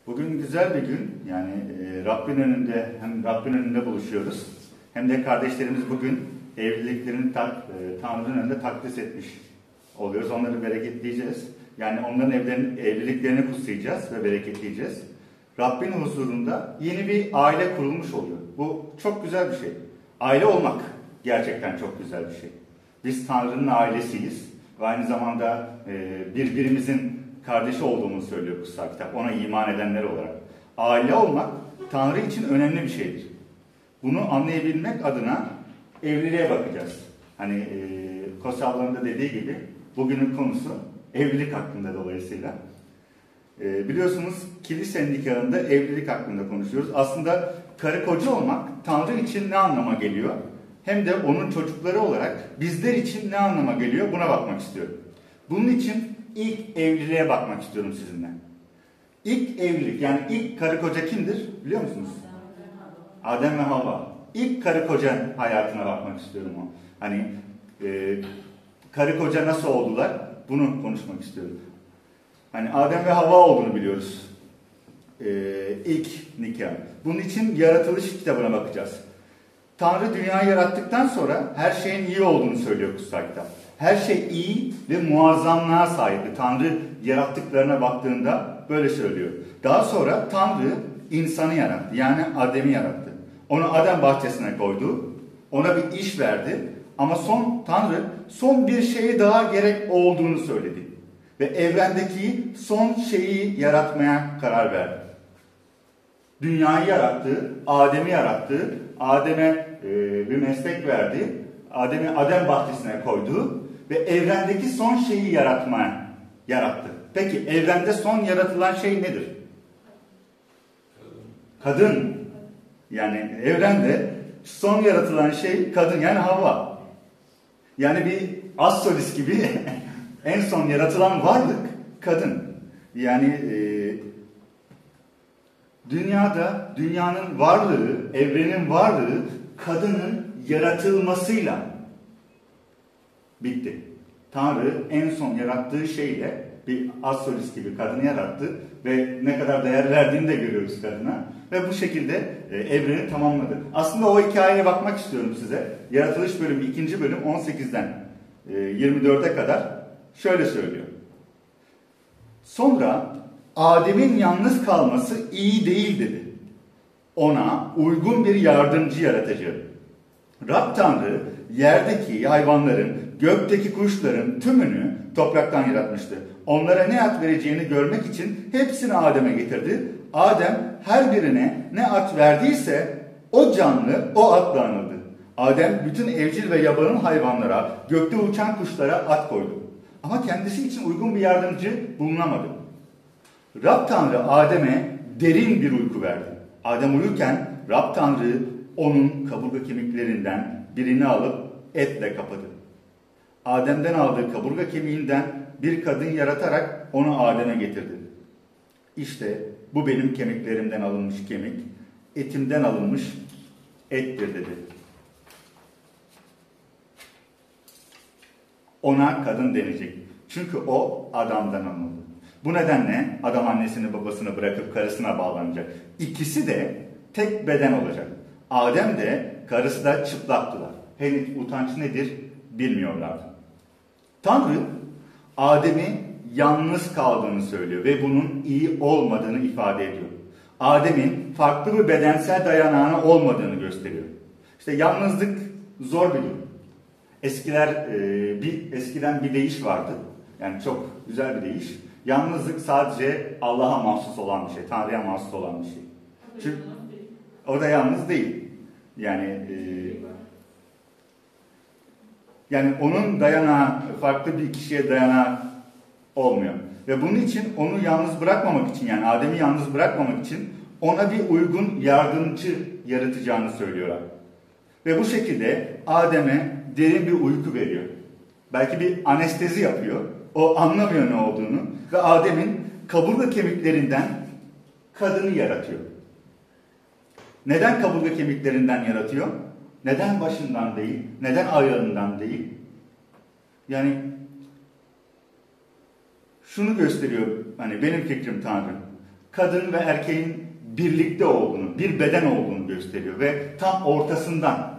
Bugün güzel bir gün. Yani Rabbin önünde hem Rabbin önünde buluşuyoruz. Hem de kardeşlerimiz bugün evliliklerini Tanrı'nın önünde takdis etmiş oluyoruz. Onları bereketleyeceğiz. Yani onların evliliklerini kutsayacağız ve bereketleyeceğiz. Rabbin huzurunda yeni bir aile kurulmuş oluyor. Bu çok güzel bir şey. Aile olmak gerçekten çok güzel bir şey. Biz Tanrı'nın ailesiyiz ve aynı zamanda birbirimizin kardeşi olduğumuzu söylüyor kutsal kitap. Ona iman edenler olarak. Aile olmak Tanrı için önemli bir şeydir. Bunu anlayabilmek adına evliliğe bakacağız. Hani Kosa ablanın da dediği gibi bugünün konusu evlilik hakkında dolayısıyla. Biliyorsunuz kilise nikahında evlilik hakkında konuşuyoruz. Aslında karı koca olmak Tanrı için ne anlama geliyor? Hem de onun çocukları olarak bizler için ne anlama geliyor? Buna bakmak istiyorum. Bunun için ilk evliliğe bakmak istiyorum sizinle. İlk evlilik, yani ilk karı koca kimdir biliyor musunuz? Adem ve Havva. İlk karı koca hayatına bakmak istiyorum o. Hani karı koca nasıl oldular? Bunu konuşmak istiyorum. Hani Adem ve Havva olduğunu biliyoruz. İlk nikah. Bunun için yaratılış kitabına bakacağız. Tanrı dünyayı yarattıktan sonra her şeyin iyi olduğunu söylüyor kutsal kitap. Her şey iyi ve muazzamlığa sahipti. Tanrı yarattıklarına baktığında böyle söylüyor. Daha sonra Tanrı insanı yarattı. Yani Adem'i yarattı. Onu Adem bahçesine koydu. Ona bir iş verdi. Ama Tanrı son bir şeye daha gerek olduğunu söyledi. Ve evrendeki son şeyi yaratmaya karar verdi. Dünyayı yarattı, Adem'i yarattı. Adem'e bir meslek verdi. Adem'i Adem bahçesine koydu. Ve evrendeki son şeyi yarattı. Peki evrende son yaratılan şey nedir? Kadın. Yani evrende son yaratılan şey kadın, yani Havva. Yani bir az-solist gibi en son yaratılan varlık kadın. Yani dünyanın varlığı, evrenin varlığı kadının yaratılmasıyla bitti. Tanrı en son yarattığı şeyle bir az-solist gibi kadını yarattı ve ne kadar değer verdiğini de görüyoruz kadına. Ve bu şekilde evreni tamamladı. Aslında o hikayeye bakmak istiyorum size. Yaratılış bölümü 2. bölüm 18'den 24'e kadar şöyle söylüyor. Sonra Adem'in yalnız kalması iyi değil dedi. Ona uygun bir yardımcı yaratacağım. Rab Tanrı yerdeki hayvanların, gökteki kuşların tümünü topraktan yaratmıştı. Onlara ne ad vereceğini görmek için hepsini Adem'e getirdi. Adem her birine ne ad verdiyse o canlı o adla anıldı. Adem bütün evcil ve yabanıl hayvanlara, gökte uçan kuşlara ad koydu. Ama kendisi için uygun bir yardımcı bulunamadı. Rab Tanrı Adem'e derin bir uyku verdi. Adem uyurken Rab Tanrı onun kaburga kemiklerinden birini alıp etle kapadı. Adem'den aldığı kaburga kemiğinden bir kadın yaratarak onu Adem'e getirdi. İşte bu benim kemiklerimden alınmış kemik, etimden alınmış ettir dedi. Ona kadın denecek. Çünkü o Adam'dan alındı. Bu nedenle adam annesini babasını bırakıp karısına bağlanacak. İkisi de tek beden olacak. Adem de karısı da çıplaktılar. Henüz utanç nedir bilmiyorlardı. Tanrı Adem'i yalnız kaldığını söylüyor ve bunun iyi olmadığını ifade ediyor. Adem'in farklı bir bedensel dayanağına olmadığını gösteriyor. İşte yalnızlık zor bir durum. Eskiden bir deyiş vardı. Yani çok güzel bir deyiş. Yalnızlık sadece Allah'a mahsus olan bir şey. Tanrı'ya mahsus olan bir şey. Çünkü o da yalnız değil. Yani onun dayanağı farklı bir kişiye dayanağı olmuyor. Ve bunun için onu yalnız bırakmamak için, yani Adem'i yalnız bırakmamak için ona bir uygun yardımcı yaratacağını söylüyorlar. Ve bu şekilde Adem'e derin bir uyku veriyor. Belki bir anestezi yapıyor. O anlamıyor ne olduğunu. Ve Adem'in kaburga kemiklerinden kadını yaratıyor. Neden kaburga kemiklerinden yaratıyor? Neden başından değil? Neden ayağından değil? Yani şunu gösteriyor, hani benim fikrim Tanrı. kadın ve erkeğin birlikte olduğunu, bir beden olduğunu gösteriyor ve tam ortasından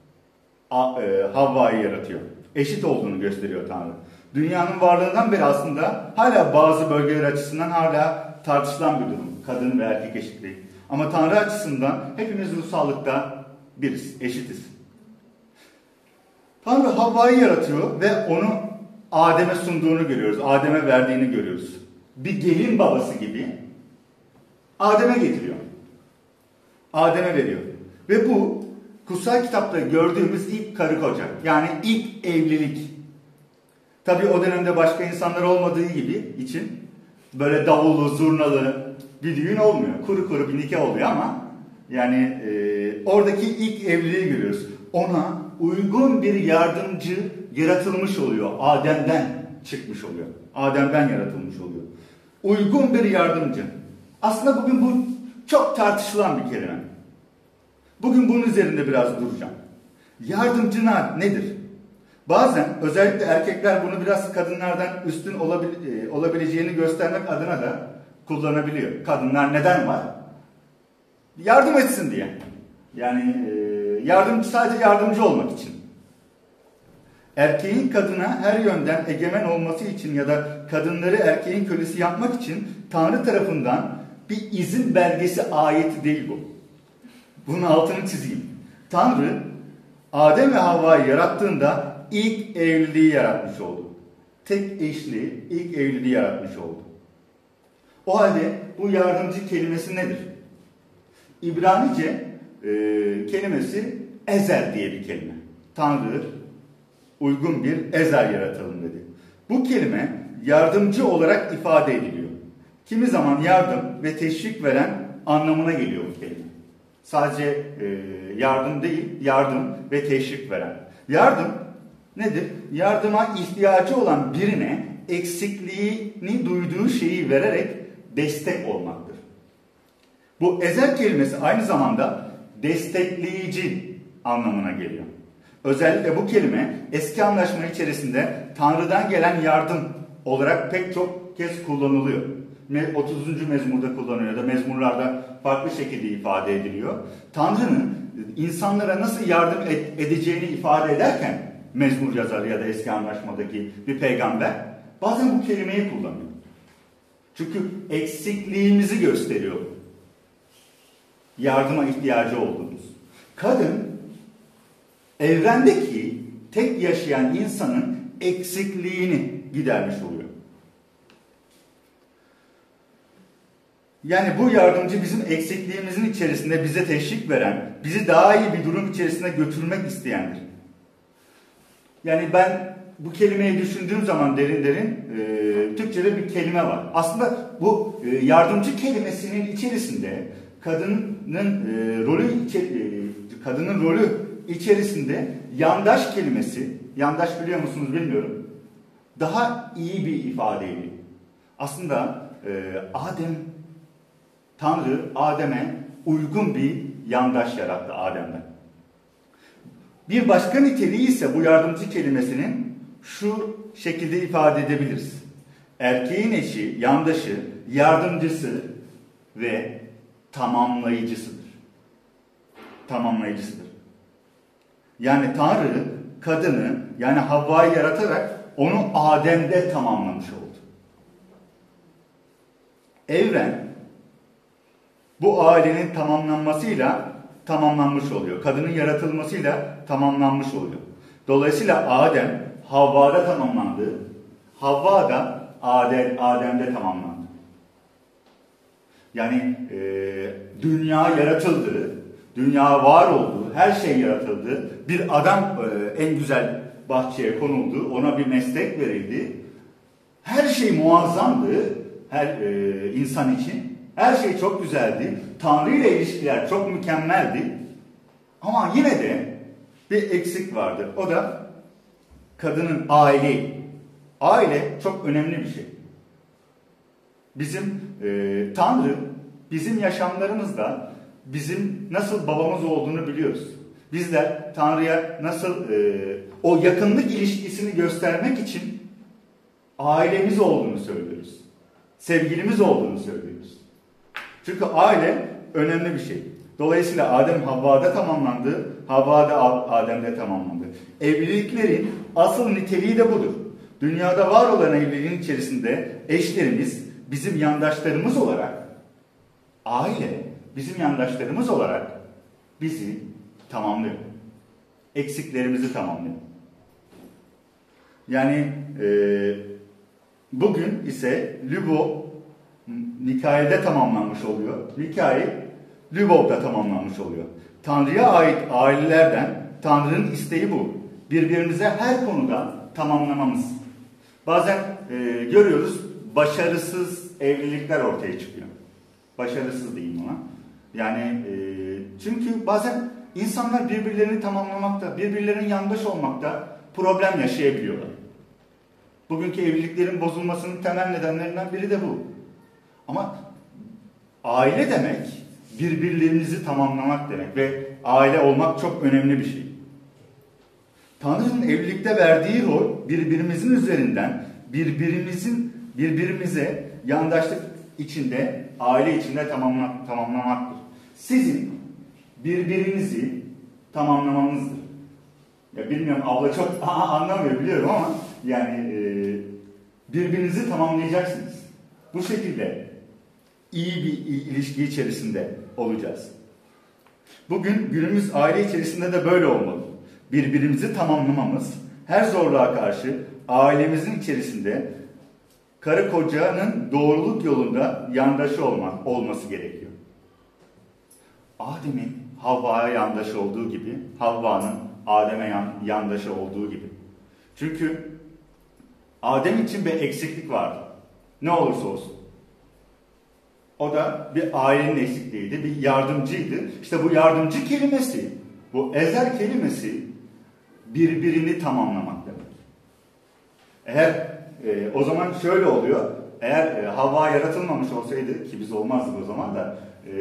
Havva'yı yaratıyor. Eşit olduğunu gösteriyor Tanrı. Dünyanın varlığından beri aslında hala bazı bölgeler açısından hala tartışılan bir durum. Kadın ve erkek eşitliği. Ama Tanrı açısından hepimiz ruhsallıkta biriz, eşitiz. Tanrı Havva'yı yaratıyor ve onu Adem'e sunduğunu görüyoruz. Adem'e verdiğini görüyoruz. Bir gelin babası gibi Adem'e getiriyor. Adem'e veriyor. Ve bu kutsal kitapta gördüğümüz ilk karı koca. Yani ilk evlilik. Tabii o dönemde başka insanlar olmadığı gibi için böyle davullu, zurnalı bir düğün olmuyor. Kuru kuru bir nikah oluyor ama yani oradaki ilk evliliği görüyoruz. Ona uygun bir yardımcı yaratılmış oluyor. Adem'den çıkmış oluyor. Adem'den yaratılmış oluyor. Uygun bir yardımcı. Aslında bugün bu çok tartışılan bir kelime. Bugün bunun üzerinde biraz duracağım. Yardımcı nedir? Bazen özellikle erkekler bunu biraz kadınlardan üstün olabileceğini göstermek adına da kullanabiliyor. Kadınlar neden var? Yardım etsin diye. Yani sadece yardımcı olmak için. Erkeğin kadına her yönden egemen olması için ya da kadınları erkeğin kölesi yapmak için Tanrı tarafından bir izin belgesi ayeti değil bu. Bunun altını çizeyim. Tanrı Adem ve Havva'yı yarattığında ilk evliliği yaratmış oldu. Tek eşli ilk evliliği yaratmış oldu. O halde bu yardımcı kelimesi nedir? İbranice kelimesi ezel diye bir kelime. Tanrı uygun bir ezel yaratalım dedi. Bu kelime yardımcı olarak ifade ediliyor. Kimi zaman yardım ve teşvik veren anlamına geliyor bu kelime. Sadece yardım değil, yardım ve teşvik veren. Yardım nedir? Yardıma ihtiyacı olan birine eksikliğini duyduğu şeyi vererek destek olmaktır. Bu ezel kelimesi aynı zamanda destekleyici anlamına geliyor. Özellikle bu kelime eski anlaşma içerisinde Tanrı'dan gelen yardım olarak pek çok kez kullanılıyor. 30. mezmurda kullanılıyor ya da mezmurlarda farklı şekilde ifade ediliyor. Tanrı'nın insanlara nasıl yardım edeceğini ifade ederken mezmur yazarı ya da eski anlaşmadaki bir peygamber bazen bu kelimeyi kullanıyor. Çünkü eksikliğimizi gösteriyor. Yardıma ihtiyacı olduğumuz. Kadın evrendeki tek yaşayan insanın eksikliğini gidermiş oluyor. Yani bu yardımcı bizim eksikliğimizin içerisinde bize teşvik veren, bizi daha iyi bir durum içerisine götürmek isteyendir. Yani ben bu kelimeyi düşündüğüm zaman derin Türkçe'de bir kelime var. Aslında bu yardımcı kelimesinin içerisinde kadının rolü içerisinde yandaş kelimesi, yandaş biliyor musunuz bilmiyorum, daha iyi bir ifadeydi. Aslında Tanrı Adem'e uygun bir yandaş yarattı Adem'den. Bir başka niteliği ise bu yardımcı kelimesinin şu şekilde ifade edebiliriz. Erkeğin eşi, yandaşı, yardımcısı ve tamamlayıcısıdır. Tamamlayıcısıdır. Yani Tanrı kadını yani Havva'yı yaratarak onu Adem'de tamamlamış oldu. Evren bu ailenin tamamlanmasıyla tamamlanmış oluyor. Kadının yaratılmasıyla tamamlanmış oluyor. Dolayısıyla Adem Havva'da tamamlandı. Havva da Adem'de tamamlandı. Yani dünya yaratıldı. Dünya var oldu. Her şey yaratıldı. Bir adam en güzel bahçeye konuldu. Ona bir meslek verildi. Her şey muazzamdı. Her insan için. Her şey çok güzeldi. Tanrı ile ilişkiler çok mükemmeldi. Ama yine de bir eksik vardı. O da kadının aile. Aile çok önemli bir şey. Bizim Tanrı bizim yaşamlarımızda bizim nasıl babamız olduğunu biliyoruz. Bizler Tanrı'ya nasıl o yakınlık ilişkisini göstermek için ailemiz olduğunu söylüyoruz. Sevgilimiz olduğunu söylüyoruz. Çünkü aile önemli bir şey. Dolayısıyla Adem Havva'da tamamlandı, Havva da Adem'de tamamlandı. Evliliklerin asıl niteliği de budur. Dünyada var olan evliliğin içerisinde eşlerimiz bizim yandaşlarımız olarak, aile bizim yandaşlarımız olarak bizi tamamlıyor. Eksiklerimizi tamamlıyor. Yani bugün ise Lübov Nikai'de tamamlanmış oluyor. Nikai Lübov'da tamamlanmış oluyor. Tanrı'ya ait ailelerden Tanrı'nın isteği bu. Birbirimize her konuda tamamlamamız. Bazen görüyoruz başarısız evlilikler ortaya çıkıyor. Başarısız diyeyim ona. Yani çünkü bazen insanlar birbirlerini tamamlamakta, birbirlerinin yandaş olmakta problem yaşayabiliyorlar. Bugünkü evliliklerin bozulmasının temel nedenlerinden biri de bu. Ama aile demek birbirlerinizi tamamlamak demek ve aile olmak çok önemli bir şey. Tanrı'nın evlilikte verdiği rol birbirimizin üzerinden birbirimize yandaşlık içinde, aile içinde tamamlamaktır. Sizin birbirinizi tamamlamanızdır. Ya bilmiyorum, abla çok anlamıyor biliyorum ama yani birbirinizi tamamlayacaksınız. Bu şekilde iyi bir ilişki içerisinde olacağız. Bugün günümüz aile içerisinde de böyle olmalı. Birbirimizi tamamlamamız, her zorluğa karşı ailemizin içerisinde karı kocanın doğruluk yolunda yandaşı olması gerekiyor. Adem'in Havva'ya yandaşı olduğu gibi, Havva'nın Adem'e yandaşı olduğu gibi. Çünkü Adem için bir eksiklik vardı. Ne olursa olsun. O da bir ailenin eksikliğiydi, bir yardımcıydı. İşte bu yardımcı kelimesi, bu ezer kelimesi birbirini tamamlamak demek. Eğer o zaman şöyle oluyor, eğer Havva yaratılmamış olsaydı, ki biz olmazdık o zaman da,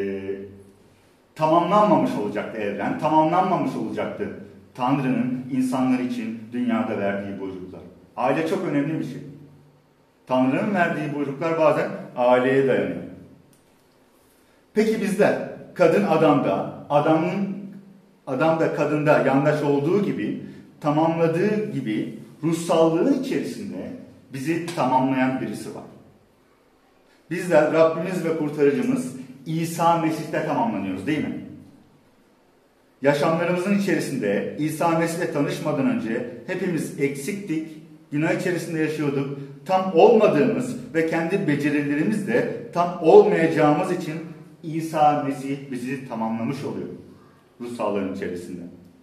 tamamlanmamış olacaktı evren, tamamlanmamış olacaktı Tanrı'nın insanlar için dünyada verdiği buyruklar. Aile çok önemli bir şey. Tanrı'nın verdiği buyruklar bazen aileye dayanıyor. Peki bizler, kadın adamda, adam da kadında yandaş olduğu gibi, tamamladığı gibi ruhsallığın içerisinde bizi tamamlayan birisi var. Bizler Rabbimiz ve Kurtarıcımız İsa Mesih'te tamamlanıyoruz değil mi? Yaşamlarımızın içerisinde İsa Mesih'le tanışmadan önce hepimiz eksiktik, günah içerisinde yaşıyorduk. Tam olmadığımız ve kendi becerilerimizle tam olmayacağımız için İsa Mesih bizi tamamlamış oluyor ruh sağlığının içerisinde.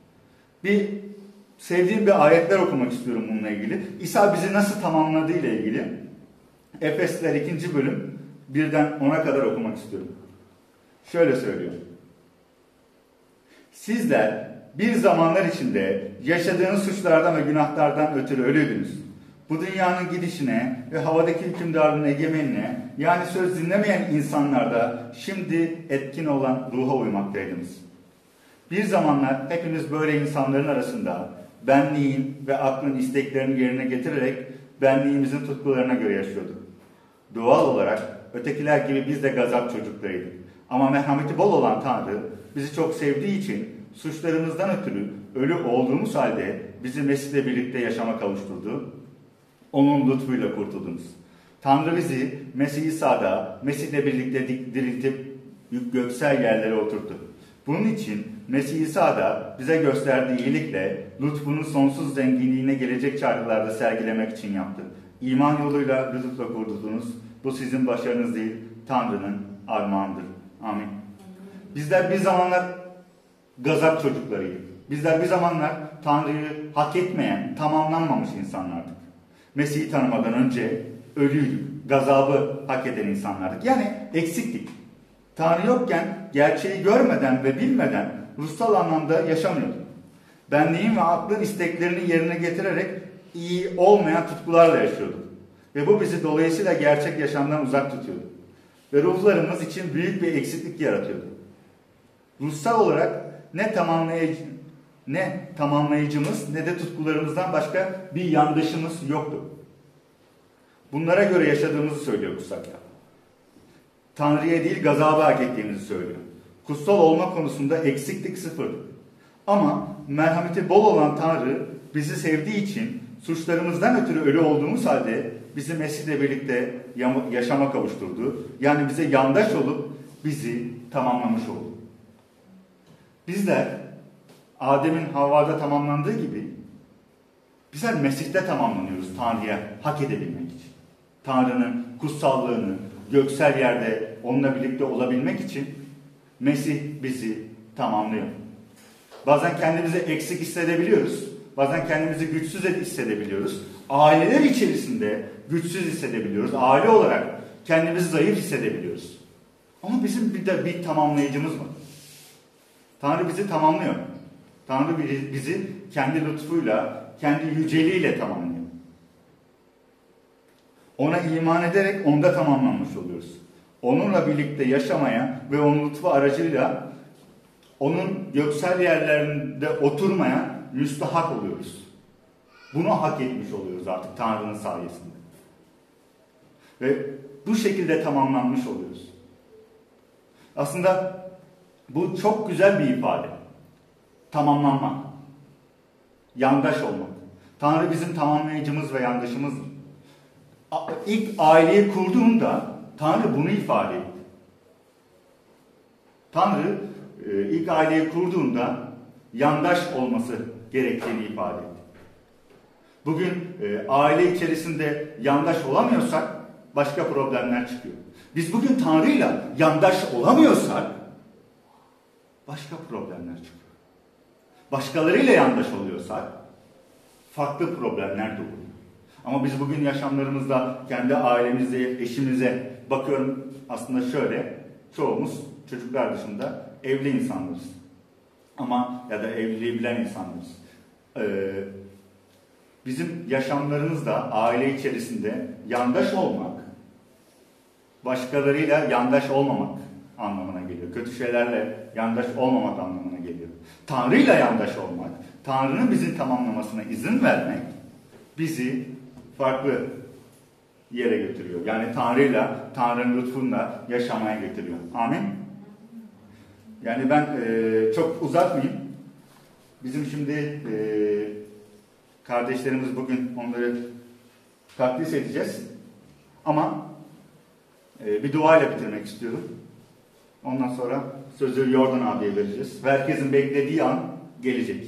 Sevdiğim bir ayetler okumak istiyorum bununla ilgili. İsa bizi nasıl tamamladığı ile ilgili. Efesliler 2. bölüm 1'den 10'a kadar okumak istiyorum. Şöyle söylüyor. Sizler bir zamanlar içinde yaşadığınız suçlardan ve günahlardan ötürü ölüydünüz. Bu dünyanın gidişine ve havadaki hükümdarlığın egemenine, yani söz dinlemeyen insanlarda şimdi etkin olan ruha uymaktaydınız. Bir zamanlar hepimiz böyle insanların arasında benliğin ve aklın isteklerini yerine getirerek benliğimizin tutkularına göre yaşıyorduk. Doğal olarak ötekiler gibi biz de gazap çocuklarıydık. Ama merhameti bol olan Tanrı bizi çok sevdiği için suçlarımızdan ötürü ölü olduğumuz halde bizi Mesih'le birlikte yaşama kavuşturdu. Onun lütfuyla kurtuldunuz. Tanrı bizi Mesih İsa'da, Mesih'le birlikte diriltip göksel yerlere oturttu. Bunun için Mesih İsa'da bize gösterdiği iyilikle lütfunun sonsuz zenginliğine gelecek çağrılarda sergilemek için yaptı. İman yoluyla lütufla kurtuldunuz. Bu sizin başarınız değil, Tanrı'nın armağanıdır. Amin. Bizler bir zamanlar gazap çocuklarıydık. Bizler bir zamanlar Tanrı'yı hak etmeyen, tamamlanmamış insanlardık. Mesih'i tanımadan önce ölüydük. Gazabı hak eden insanlardık. Yani eksiktik. Tanrı yokken gerçeği görmeden ve bilmeden ruhsal anlamda yaşamıyorduk. Benliğin ve aklın isteklerini yerine getirerek iyi olmayan tutkularla yaşıyorduk. Ve bu bizi dolayısıyla gerçek yaşamdan uzak tutuyordu. Ve ruhlarımız için büyük bir eksiklik yaratıyordu. Ruhsal olarak ne tamamlayıcımız ne de tutkularımızdan başka bir yandaşımız yoktu. Bunlara göre yaşadığımızı söylüyor Kutsal Kitap. Tanrı'ya değil gazaba hak ettiğimizi söylüyor. Kutsal olma konusunda eksiklik sıfır. Ama merhameti bol olan Tanrı bizi sevdiği için suçlarımızdan ötürü ölü olduğumuz halde bizi Mesih'le birlikte yaşama kavuşturdu. Yani bize yandaş olup bizi tamamlamış oldu. Bizler Adem'in Havva'da tamamlandığı gibi bizler Mesih'te tamamlanıyoruz Tanrı'ya hak edebilmek için. Tanrı'nın kutsallığını göksel yerde onunla birlikte olabilmek için Mesih bizi tamamlıyor. Bazen kendimizi eksik hissedebiliyoruz. Bazen kendimizi güçsüz hissedebiliyoruz. Aileler içerisinde güçsüz hissedebiliyoruz. Aile olarak kendimizi zayıf hissedebiliyoruz. Ama bizim bir tamamlayıcımız var. Tanrı bizi tamamlıyor. Tanrı bizi kendi lütfuyla, kendi yüceliğiyle tamamlıyor. Ona iman ederek onda tamamlanmış oluyoruz. Onunla birlikte yaşamaya ve onun lütfu aracıyla onun göksel yerlerinde oturmaya müstahak oluyoruz. Bunu hak etmiş oluyoruz artık Tanrı'nın sayesinde. Ve bu şekilde tamamlanmış oluyoruz. Aslında bu çok güzel bir ifade. Tamamlanmak. Yandaş olmak. Tanrı bizim tamamlayıcımız ve yandaşımızdır. İlk aileyi kurduğunda Tanrı bunu ifade etti. Tanrı ilk aileyi kurduğunda yandaş olması gerektiğini ifade etti. Bugün aile içerisinde yandaş olamıyorsak başka problemler çıkıyor. Biz bugün Tanrı'yla yandaş olamıyorsak başka problemler çıkıyor. Başkalarıyla yandaş oluyorsak farklı problemler doğuyor. Ama biz bugün yaşamlarımızda kendi ailemize, eşimize bakıyorum aslında şöyle, çoğumuz çocuklar dışında evli insanlarız. Ama ya da evliliği bilen insanlarız. Bizim yaşamlarımızda aile içerisinde yandaş olmak, başkalarıyla yandaş olmamak anlamına geliyor. Kötü şeylerle yandaş olmamak anlamına geliyor. Tanrı'yla yandaş olmak, Tanrı'nın bizi tamamlamasına izin vermek bizi farklı yere götürüyor. Yani Tanrı'yla, Tanrı'nın lütfunla yaşamaya götürüyor. Amin. Yani ben çok uzatmayayım. Bizim şimdi kardeşlerimiz bugün onları takdis edeceğiz. Ama bir duayla bitirmek istiyorum. Ondan sonra sözü Yordan abiye vereceğiz. Ve herkesin beklediği an gelecek.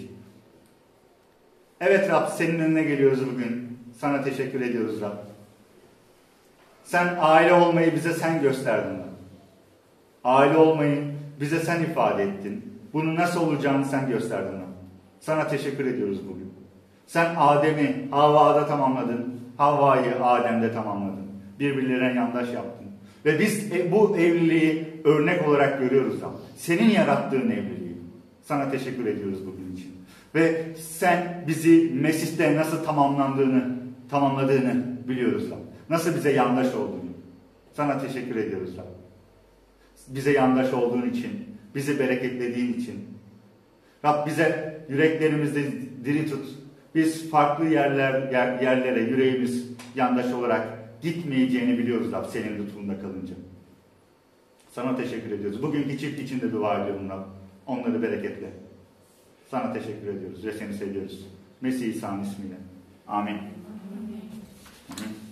Evet Rab, senin önüne geliyoruz bugün. Sana teşekkür ediyoruz Rab. Sen aile olmayı bize sen gösterdin Rab. Aile olmayı bize sen ifade ettin. Bunun nasıl olacağını sen gösterdin Rab. Sana teşekkür ediyoruz bugün. Sen Adem'i Havva'da tamamladın. Havva'yı Adem'de tamamladın. Birbirlerine yandaş yaptın. Ve biz bu evliliği örnek olarak görüyoruz Rab. Senin yarattığın evliliği. Sana teşekkür ediyoruz bugün için. Ve sen bizi Mesih'te nasıl tamamladığını biliyoruz Rab. Nasıl bize yandaş olduğunu. Sana teşekkür ediyoruz Rab. Bize yandaş olduğun için, bizi bereketlediğin için. Rab bize yüreklerimizde diri tut. Biz farklı yerlere yüreğimiz yandaş olarak gitmeyeceğini biliyoruz Rab senin lütfunda kalınca. Sana teşekkür ediyoruz. Bugünkü çift için de dua ediyorum Rab. Onları bereketle. Sana teşekkür ediyoruz ve seni seviyoruz. Mesih İsa'nın ismiyle. Amin. Amin.